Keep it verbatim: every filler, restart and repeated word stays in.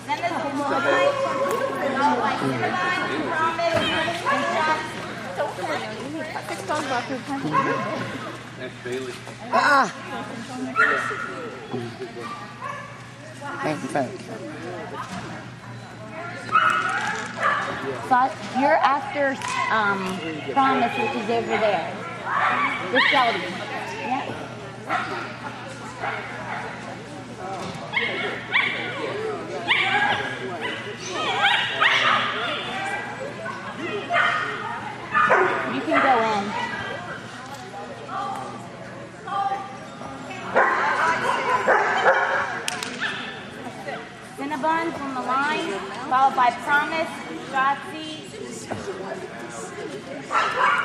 Then there's the line, followed by Cinnabon, Promise, and Shotzi. Six dollars back to That's Bailey. Ah! Thank you, folks. So you're after um, Promise, which is over there. The Shelby. Yeah. You can go in. Cinnabon from the line, followed by Promise, Shotzi.